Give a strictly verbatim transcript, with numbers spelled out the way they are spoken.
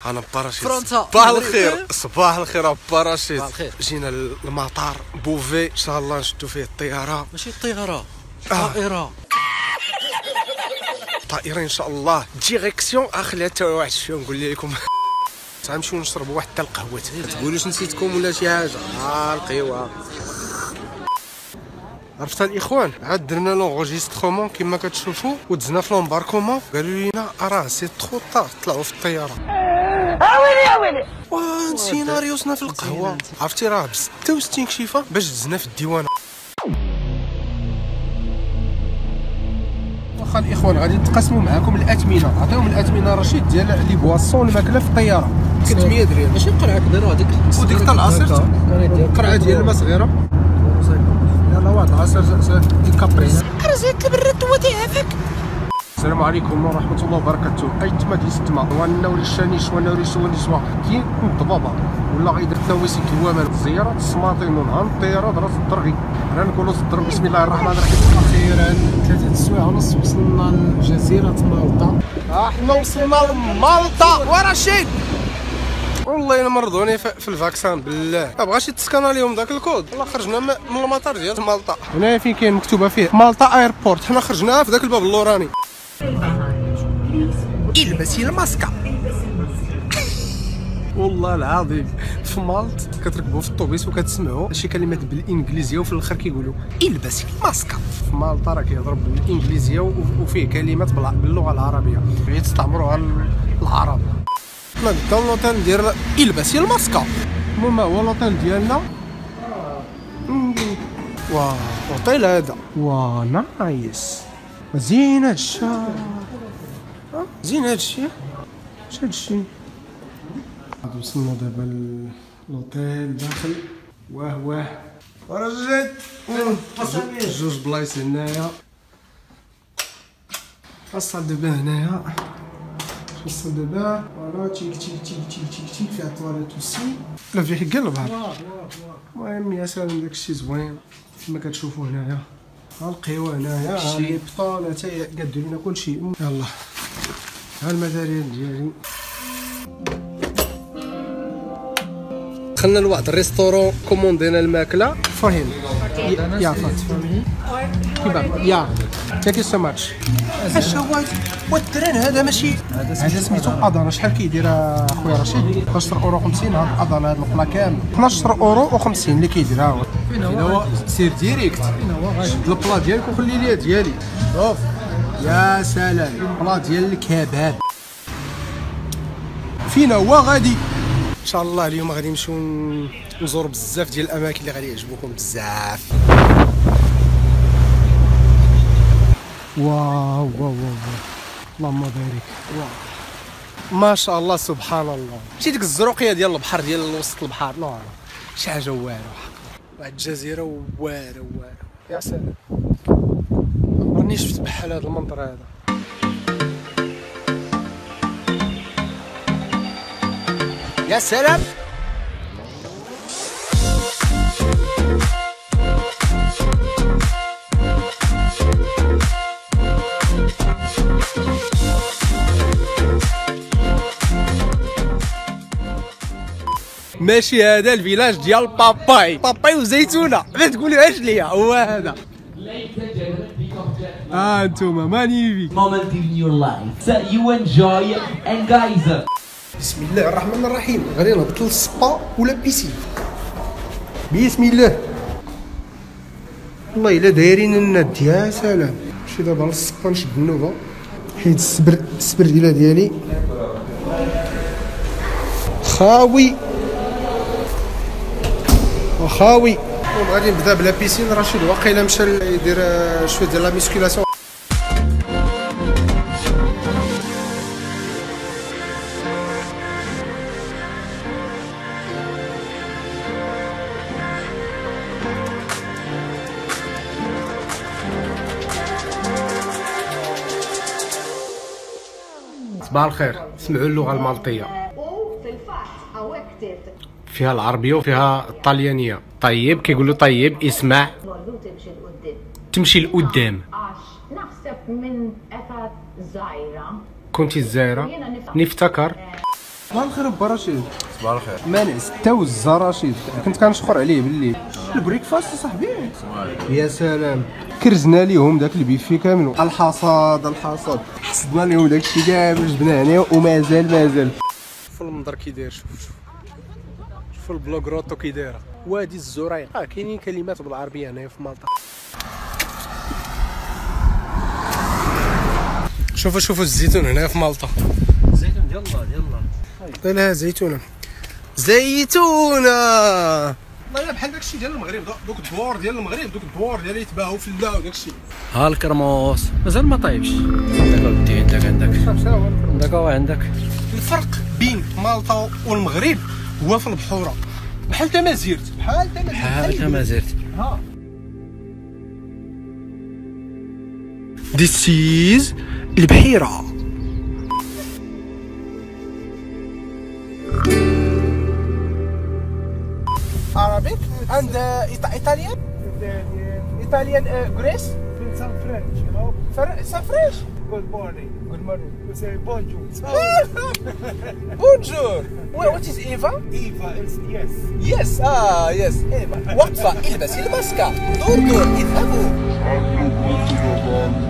انا باراشيت. فرنسا. صباح الخير صباح الخير باراشيت. صباح الخير. جينا للمطار بوفي ان شاء الله نشدو فيه الطياره. ماشي الطياره، آه. طائره. طائره ان شاء الله ديريكسيون اخليها حتى واحد شويه نقول لكم. غنمشيو نشربوا واحد حتى القهوه. ما تقولوش نسيتكم ولا شي حاجه. ها القهوه عرفت الاخوان، عاد درنا لونغوجيسترومون كما كتشوفوا ودزنا في لومباركومون. قالوا لينا راه سي ترو طار طلعوا في الطياره. اويلي اويلي ونسينا ريوسنا في القهوه. عرفتي راه ب ستة وستين كشيفه باش دزنا في الديوانه. واخا الاخوان غادي نتقاسموا معاكم الاثمنه. عطيهم الاثمنه رشيد ديال لي بواسون الماكله في الطياره. ستمية درهم. ماشي قرعه كبيره هذيك، وديك تاع العصير قرعه ديال الماء صغيره. يلا واحد العصير ديال كابريس. رزيت البرد وديعفك. السلام عليكم ورحمه الله وبركاته. اي تما ديستما ونوري الشانيش ونوري شواني سوا كي ضبابا ولا غير درت نويسي كوامان زياره السماطين ونهار الطياره راس الدرغي. انا نقولوا صدر بسم الله الرحمن الرحيم. اخيرا ثلاثه السوايع ونص وصلنا لجزيره مالطا. ها حنا وصلنا لمالطا ورشيد. والله الا مرضوني في الفاكسان بالله. ما بغاش يتسكان ليهم داك الكود. والله خرجنا من المطار ديال مالطا. هنايا فين كاين مكتوبه فيه مالطا ايربورت. حنا خرجنا في داك الباب اللوراني. البسي الماسكه. والله العظيم في مالط كتركبوا في الطوبيس وكتسمعوا شي كلمات بالانجليزيه وفي الاخر كيقولوا البسي الماسكه. في مالطا راه كيهضروا بالانجليزيه وفيه كلمات باللغه العربيه غير تستعمروها العرب. حنا قدام لوطيل ديال البسي الماسكه. المهم هو لوطيل ديالنا. واه اوتيل هذا. واه نايس زين هادشي. زين هادشي. اش هادشي. غادي وصلنا دابا لوطيل داخل. واه واه ورجعت جوج بلايص هنايا. خاصة دابا هنايا خاصة دابا فوالا تيك تيك تيك تيك تيك تيك فيها طواليت وسي. لا فيه حكا البحر. المهم يا سلام داكشي زوين كما كتشوفوا هنايا. ها القهوه هنايا ها البطال حتى قادوا لينا كلشي. يلا ها الماتيريال ديالي. دخلنا لواحد الريستورون كوموندينا الماكله فاهم. يا فاطمه كيبان يا ثانك يو سو ماتش. اش هو والتران هذا ماشي هذا سميتو اضانا. شحال كيدير اخويا رشيد؟ اثنا عشر اورو خمسين. هاد الاضانا هاد القلا كامل اثنا عشر اورو وخمسين اللي كيدير. ها هو فين هو سير ديريكت. فين هو شد البلا ديالك وخلي لي ديالي. شوف يا سلام البلا ديال الكباب. فين هو غادي ان شاء الله. اليوم غادي نمشيو نزور بزاف ديال الاماكن اللي غادي يعجبوكم بزاف. واو واو واو اللهم بارك. واو ما شاء الله سبحان الله. شتي ديك الزروقيه ديال البحر ديال وسط البحر. نو شي حاجه واعره. واحد الجزيره واعره واعره يا سلام. راني شفت بحال هذا المنظر هذا. يا سلام. ماشي هذا الفيلاج ديال باباي. باباي وزيتونه ما تقولوهاش ليا. هو هذا. ها انتوما مانيفيك. moment in your life that you enjoy and guys. بسم الله الرحمن الرحيم. غادي نهبط للسبا ولا بيسين. بسم الله. والله الا دايرين الند يا سلام. نمشي دابا للسبا نشد النوبه حيت السبر السبرديله ديالي خاوي وخاوي. غادي نبدا بلا بيسين. رشيد واقيلا مشى يدير شويه ديال لا ميسكيلاسيون. صباح الخير. سمعوا اللغه المالطيه. فيها العربيه وفيها الطليانيه. طيب كيقولوا طيب اسمع تمشي لقدام. نحسب من أثاث زايرة. كنتي الزايره نفتكر. صباح الخير با رشيد. صباح الخير. ما نعس حتى وزا رشيد، كنت كنشخر عليه بالليل. البريكفاست صاحبي يا سلام، كرزنا ليهم داك البيفي كامل. الحصاد الحصاد حصدنا ليهم داك الشيء كامل، جبناه هنا ومازال مازال. شوف المنظر كي داير، شوف شوف شوف البلوغروتو كي دايره. وادي الزريق، اه كاينين كلمات بالعربيه هنايا في مالطا. شوفوا شوفوا الزيتون هنا في مالطا. الزيتون ديال الله ديال الله. لا زيتونه زيتونه والله بحال داكشي ديال المغرب، دوك الدوار ديال المغرب، دوك الدوار ديال يتباعوا في اللا وداكشي. ها الكرموس مازال ما طايبش. عندك ودي عندك عندك عندك هو عندك. الفرق بين مالطا والمغرب هو في البحوره، بحال تمازيرت بحال تمازيرت بحال تمازيرت. ها This is البحيره. Arabic and uh, Italian? Italian uh, Greece? Some French, you know. Fr- some French? Good morning. Good morning. We say bonjour. Bonjour. Well, what is Eva? Eva is yes. Yes. Ah, yes. Eva. وقفة البسي الماسكة. دور دور اذهبوا.